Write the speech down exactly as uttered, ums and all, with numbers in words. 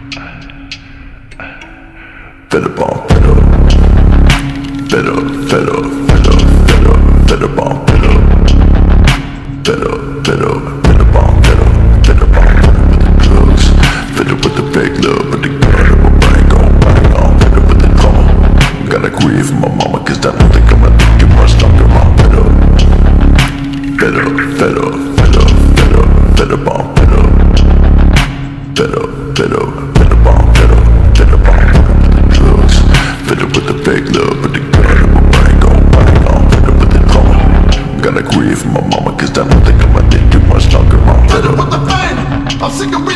Fed up on fed up. Fed up, fed up, fed up, fed up, fed up on fed up. Fed up, fed up, fed up on fed up. Fed up on fed up with the drugs. Fed up with the fake love, but the gun of a bang on, bang on. Fed up with the drama. Gotta grieve for my mama, cause I don't think I'ma think it much longer on fed up. Fed up, fed up, fed up, fed up, fed up on fed up. Fed up, fed up, fed up on fed up. Fed up on fed up with the drugs. Fed up with the fake love, but the gun of a bang on, bang on. Fed up with the drama. Gotta grieve for my mama, cause I don't think I'ma think too much longer on fed Fed up up. with the pain, I'm sick of